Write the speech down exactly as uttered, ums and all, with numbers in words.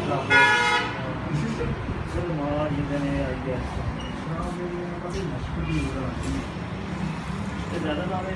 sir मार जितने आई गया ज़्यादा नाम है